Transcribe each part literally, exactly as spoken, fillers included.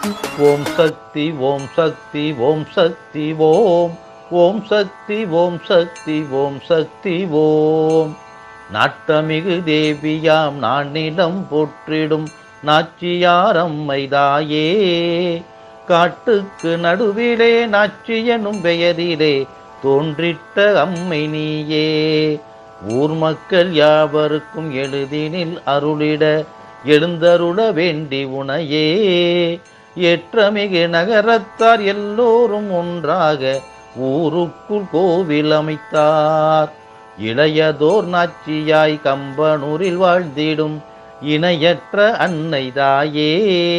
ஓம் சக்தி ஓம் சக்தி ஓம் சக்தி ஓம் ஓம் சக்தி ஓம் சக்தி ஓம் சக்தி ஓம். நாட்டமிகு தேவியாம் நானிலம் போற்றிடும் நாச்சியார் அம்மைதாயே, காட்டுக்கு நடுவிலே நாச்சியனும் பெயரிலே தோன்றிட்ட அம்மை நீயே. ஊர் மக்கள் யாவருக்கும் எளிதினில் அருளிட எழுந்தருள வேண்டி உனையே. ஏற்றமிகு நகரத்தார் எல்லோரும் ஒன்றாக ஊருக்குள் கோவில் அமைத்தார். இளையதோர் நாச்சியாய் கம்பனூரில் வாழ்ந்திடும் இணையற்ற அன்னை தாயே,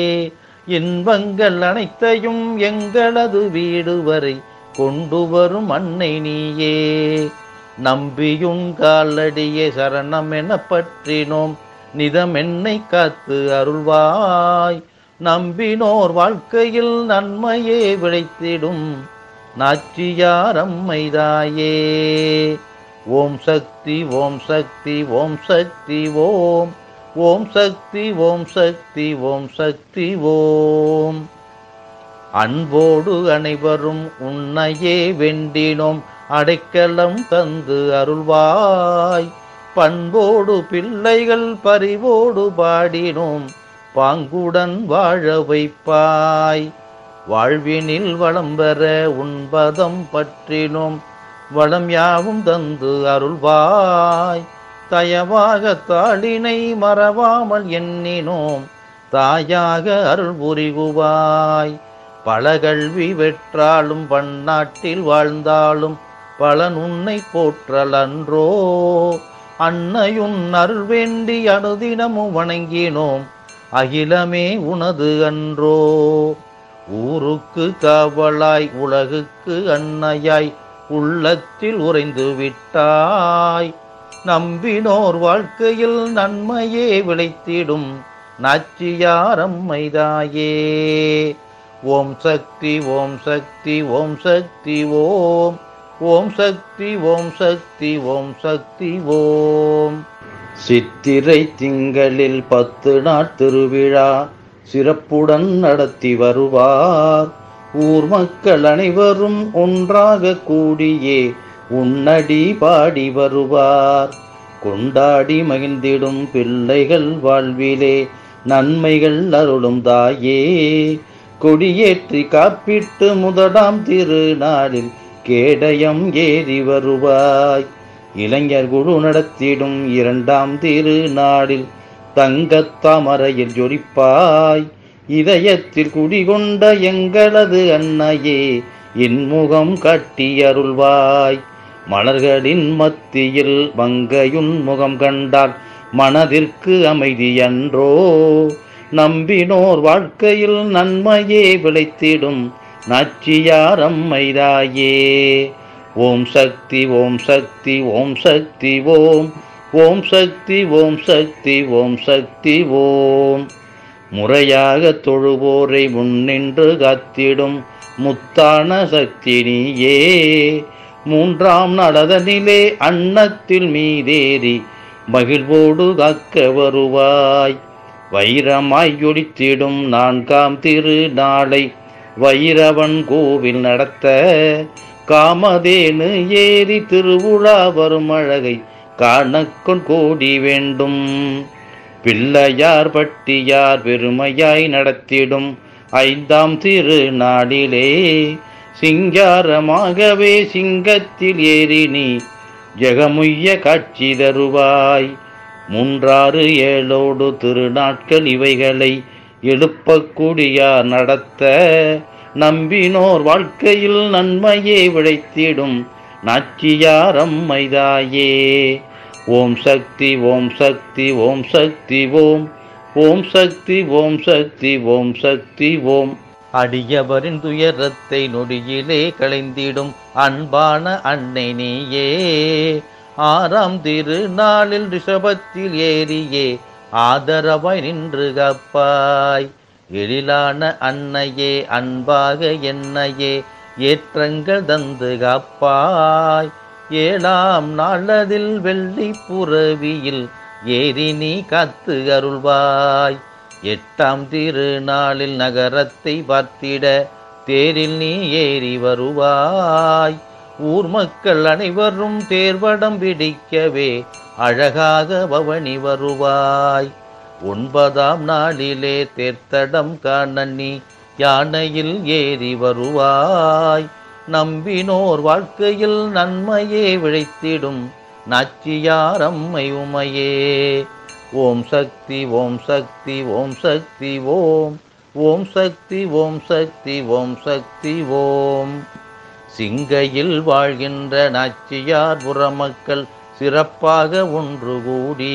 இன்பங்கள் அனைத்தையும் எங்களது வீடு வரை கொண்டு வரும் அன்னை நீயே. நம்பியுன் காலடியே சரணம் என பற்றினோம், நிதம் என்னை காத்து அருள்வாய். நம்பினோர் வாழ்க்கையில் நன்மையே விளைத்திடும் நாச்சியார் அம்மைதாயே. ஓம் சக்தி ஓம் சக்தி ஓம் சக்தி ஓம் ஓம் சக்தி ஓம் சக்தி ஓம் சக்தி ஓம். அன்போடு அனைவரும் உன்னையே வெண்டினோம், அடைக்கலம் தந்து அருள்வாய். பண்போடு பிள்ளைகள் பரிவோடு பாடினோம், பாங்குடன் வாழ வைப்பாய். வாழ்வினில் வளம் பெற உன்பதம் பற்றினோம், வளம் யாவும் தந்து அருள்வாய். தயவாக தாளினை மறவாமல் எண்ணினோம், தாயாக அருள் புரிகுவாய். பல கல்வி வெற்றாலும் பன்னாட்டில் வாழ்ந்தாலும் பலன் உன்னை போற்றல் அன்றோ. அன்னையுன் அருள் வேண்டி அனுதினமும் வணங்கினோம், அகிலமே உனது அன்றோ. ஊருக்கு காவலாய் உலகுக்கு அன்னையாய் உள்ளத்தில் உறைந்து விட்டாய். நம்பினோர் வாழ்க்கையில் நன்மையே விளைத்திடும் நாச்சியார் அம்மைதாயே. ஓம் சக்தி ஓம் சக்தி ஓம் சக்தி ஓம் ஓம் சக்தி ஓம் சக்தி ஓம் சக்தி ஓம். சித்திரை திங்களில் பத்து நாள் திருவிழா சிறப்புடன் நடத்தி வருவார். ஊர் மக்கள் அனைவரும் ஒன்றாக கூடியே உன்னடி பாடி வருவார். கொண்டாடி மகிழ்ந்திடும் பிள்ளைகள் வாழ்விலே நன்மைகள் அருளும் தாயே. கொடியேற்றி காப்பிட்டு முதலாம் திருநாளில் கேடயம் ஏறி வருவாய். இளைஞர் குழு நடத்திடும் இரண்டாம் திருநாளில் தங்கத்தாமரையில் ஜொலிப்பாய். இதயத்தில் குடிகொண்ட எங்களது அன்னையே, இன்முகம் காட்டி அருள்வாய். மலர்களின் மத்தியில் மங்கையுன் முகம் கண்டால் மனதிற்கு அமைதி அன்றோ. நம்பினோர் வாழ்க்கையில் நன்மையே விளைத்திடும் நாச்சியார் அம்மைதாயே. ஓம் சக்தி ஓம் சக்தி ஓம் சக்தி ஓம் ஓம் சக்தி ஓம் சக்தி ஓம் சக்தி ஓம். முறையாக தொழுவோரை முன்னின்று காத்திடும் முத்தான சக்தி நீயே. மூன்றாம் நடதனிலே அன்னத்தில் மீதேறி மகிழ்வோடு காக்க வருவாய். வைரமாய் ஒளித்திடும் நான்காம் திருநாளை வைரவன் கோவில் நடத்த காமதேனு ஏறி திருவுழா வரும் அழகை காணக்கொள் கோடி வேண்டும். பிள்ளையார் பட்டியார் பெருமையாய் நடத்திடும் ஐந்தாம் திருநாளிலே சிங்காரமாகவே சிங்கத்தில் ஏறி நீ ஜெகமுய்ய காட்சி தருவாய். மூன்றாறு ஏழோடு திருநாட்கள் இவைகளை எழுப்பக்கூடியார் நடத்த நம்பினோர் வாழ்க்கையில் நன்மையே விளைத்திடும் நாச்சியார் அம்மைதாயே. ஓம் சக்தி ஓம் சக்தி ஓம் சக்தி ஓம் ஓம் சக்தி ஓம் சக்தி ஓம் சக்தி ஓம். அடியவரின் துயரத்தை நொடியிலே களைந்திடும் அன்பான அன்னை நீயே. ஆறாம் திருநாளில் ரிஷபத்தில் ஏறியே ஆதரவாய் நின்று காப்பாய். எழிலான அன்னையே, அன்பாக என்னையே ஏற்றங்கள் தந்து காப்பாய். ஏழாம் நாளதில் வெள்ளி புறவியில் ஏறி நீ காத்து அருள்வாய். எட்டாம் திருநாளில் நகரத்தை பார்த்திட தேரில் நீ ஏறி வருவாய். ஊர் மக்கள் அனைவரும் தேர்வடம் பிடிக்கவே அழகாக பவனி வருவாய். ஒன்பதாம் நாளிலே தேர்த்தடம் காண நீ யானையில் ஏறி வருவாய். நம்பினோர் வாழ்க்கையில் நன்மையே விளைத்திடும் நாச்சியார் அம்மை உமையே. ஓம் சக்தி ஓம் சக்தி ஓம் சக்தி ஓம் ஓம் சக்தி ஓம் சக்தி ஓம் சக்தி ஓம். சிங்கையில் வாழ்கின்ற நாச்சியார் புறமக்கள் சிறப்பாக ஒன்று கூடி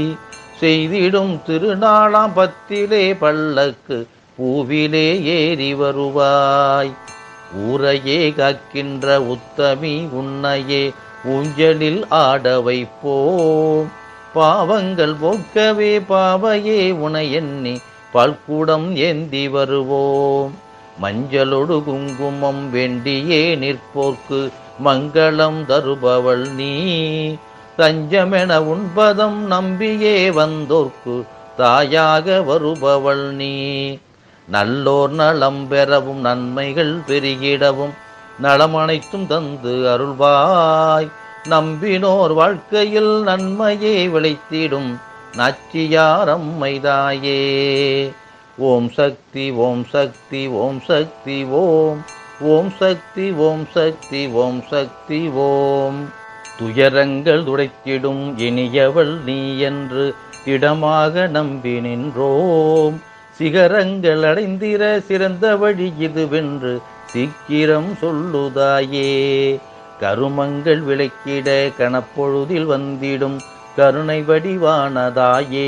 செய்திடும் திருநாளாம் பத்திலே பல்லக்கு பூவிலே ஏறி வருவாய். ஊரையே காக்கின்ற உத்தமி உன்னையே ஊஞ்சலில் ஆட வைப்போம். பாவங்கள் போக்கவே பாவையே உனை எண்ணி பால்கூடம் ஏந்தி வருவோம். மஞ்சளொடு குங்குமம் வேண்டியே நிற்போர்க்கு மங்களம் தருபவள் நீ. தஞ்சமென உண்பதம் நம்பியே வந்தோர்க்கு தாயாக வருபவள் நீ. நல்லோர் நலம் பெறவும் நன்மைகள் பெருகிடவும் நலமனைத்தும் தந்து அருள்வாய். நம்பினோர் வாழ்க்கையில் நன்மையே விளைத்திடும் நாச்சியார் அம்மைதாயே. ஓம் சக்தி ஓம் சக்தி ஓம் சக்தி ஓம் ஓம் சக்தி ஓம் சக்தி ஓம் சக்தி ஓம். துயரங்கள் துடைத்திடும் இனியவள் நீ என்று திடமாக நம்பி நின்றோம். சிகரங்கள் அடைந்திர சிறந்த வழி இதுவென்று சீக்கிரம் சொல்லுதாயே. கருமங்கள் விளக்கிட கணப்பொழுதில் வந்திடும் கருணை வடிவானதாயே.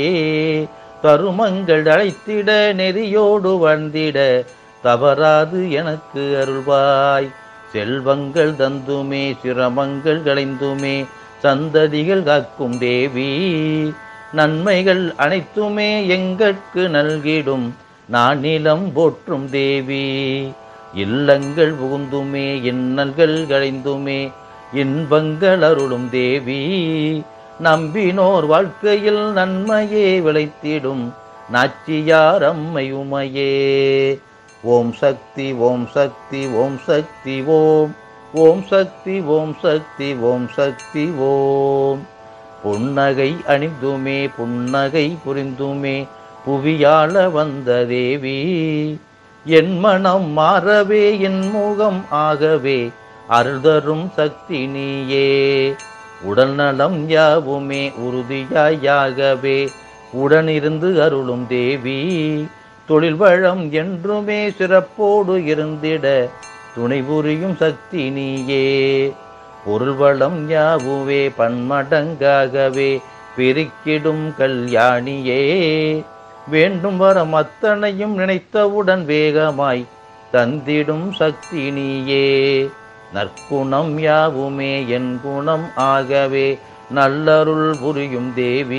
கருமங்கள் அழைத்திட நெறியோடு வாழ்ந்திட தவறாது எனக்கு அருள்வாய். செல்வங்கள் தந்துமே சிரமங்கள் களைந்துமே சந்ததிகள் காக்கும் தேவி. நன்மைகள் அனைத்துமே எங்கட்கு நல்கிடும் நானிலம் போற்றும் தேவி. இல்லங்கள் புகுந்துமே இன்னல்கள் களைந்துமே இன்பங்கள் அருளும் தேவி. நம்பினோர் வாழ்க்கையில் நன்மையே விளைத்திடும் நாச்சியார் அம்மை உமையே. ஓம் சக்தி ஓம் சக்தி ஓம் சக்தி ஓம் ஓம் சக்தி ஓம் சக்தி ஓம் சக்தி ஓம். புன்னகை அணிந்துமே புன்னகை புரிந்துமே புவியாள வந்த தேவி. என் மனம் மாறவே என் முகம் ஆகவே அருள்தரும் சக்தி நீயே. உடல் நலம் யாவுமே உறுதியாயாகவே உடனிருந்து அருளும் தேவி. தொழில் வளம் என்றுமே சிறப்போடு இருந்திட துணை புரியும் சக்தி நீயே. பொருள் வளம் யாவுவே பன்மடங்காகவே பெருக்கிடும் கல்யாணியே. வேண்டும் வரம் அத்தனையும் நினைத்தவுடன் வேகமாய் தந்திடும் சக்தி நீயே. நற்குணம் யாவுமே என் குணம் ஆகவே நல்லருள் புரியும் தேவி.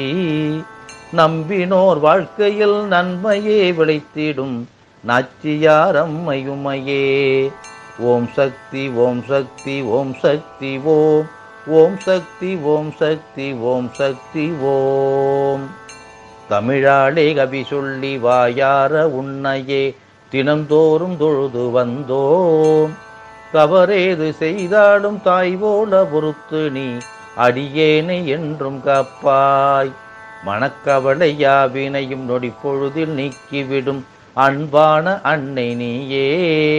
நம்பினோர் வாழ்க்கையில் நன்மையே விளைத்திடும் நாச்சியார் அம்மை உமையே. ஓம் சக்தி ஓம் சக்தி ஓம் சக்தி ஓம் ஓம் சக்தி ஓம் சக்தி ஓம் சக்தி ஓம். தமிழாளே கவி சொல்லி வாயார உன்னையே தினந்தோறும் தொழுது வந்தோம். தவறேது செய்தாலும் தாய் போல பொறுத்து நீ அடியேனை என்றும் காப்பாய். மனக்கவலை யாவினையும் நொடி பொழுதில் நீக்கிவிடும் அன்பான அன்னை நீயே.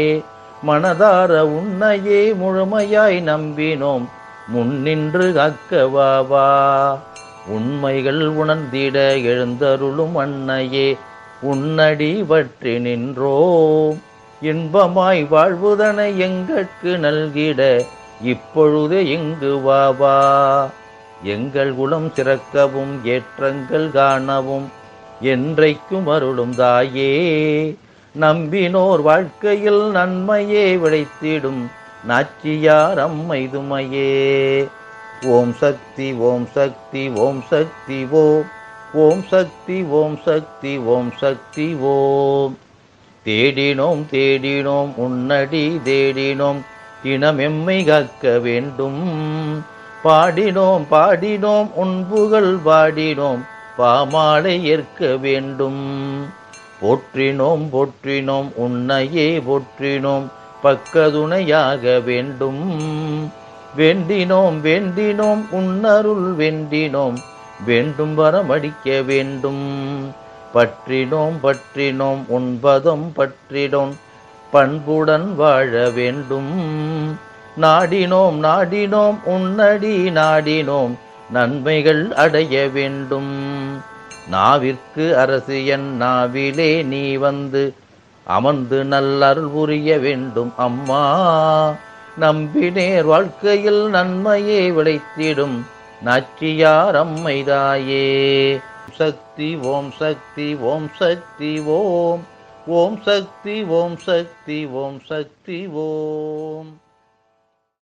மனதார உன்னையே முழுமையாய் நம்பினோம் முன்னின்று காக்கவாவா. உண்மைகள் உணர்ந்திட எழுந்தருளும் அன்னையே உன்னடி பற்றி நின்றோம். இன்பமாய் வாழ்வுதனை எங்கட்கு நல்கிட இப்பொழுதே எங்கு வாவா. எங்கள் குலம் சிறக்கவும் ஏற்றங்கள் காணவும் என்றைக்கும் அருளும் தாயே. நம்பினோர் வாழ்க்கையில் நன்மையே விளைத்திடும் நாச்சியார் அம்மை துமையே. ஓம் சக்தி ஓம் சக்தி ஓம் சக்தி ஓம் ஓம் சக்தி ஓம் சக்தி ஓம் சக்தி ஓம். தேடினோம் தேடினோம் உன்னடி தேடினோம் தினமெம்மை காக்க வேண்டும். பாடினோம் பாடினோம் உன்புகள் பாடினோம் பாமாலை ஏற்க வேண்டும். போற்றினோம் போற்றினோம் உன்னையே போற்றினோம் பக்கதுணையாக வேண்டும். வேண்டினோம் வேண்டினோம் உன்னருள் வேண்டினோம் வேண்டும் வரமடிக்க வேண்டும். பற்றினோம் பற்றினோம் உன்பதம் பற்றினோம் பண்புடன் வாழ வேண்டும். நாடினோம் நாடினோம் உன்னடி நாடினோம் நன்மைகள் அடைய வேண்டும். நாவிற்கு அரசியன் நாவிலே நீ வந்து அமர்ந்து நல்லருள் புரிய வேண்டும் அம்மா. நம்பினேர் வாழ்க்கையில் நன்மையே விளைத்திடும் நாச்சியார் அம்மைதாயே. சக்தி ஓம் சக்தி ஓம் சக்தி ஓம் ஓம் சக்தி ஓம் சக்தி ஓம் சக்தி ஓம்.